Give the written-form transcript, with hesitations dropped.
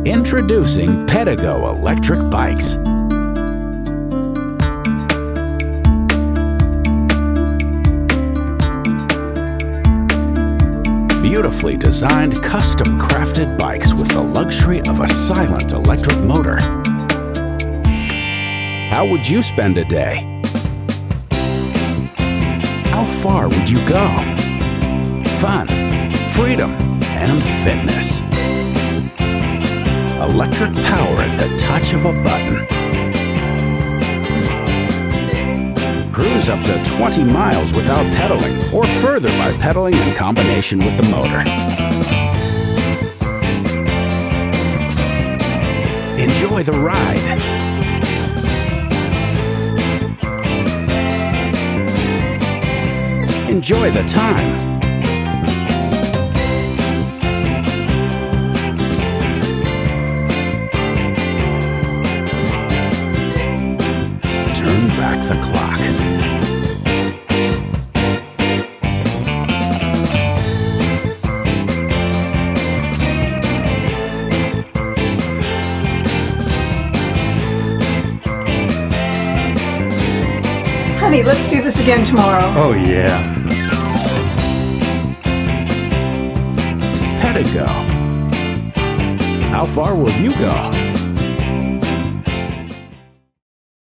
Introducing Pedego electric bikes. Beautifully designed, custom-crafted bikes with the luxury of a silent electric motor. How would you spend a day? How far would you go? Fun, freedom, and fitness. Electric power at the touch of a button. Cruise up to 20 miles without pedaling, or further by pedaling in combination with the motor. Enjoy the ride. Enjoy the time. Turn back the clock. Honey, let's do this again tomorrow. Oh, yeah. Pedego. How far will you go?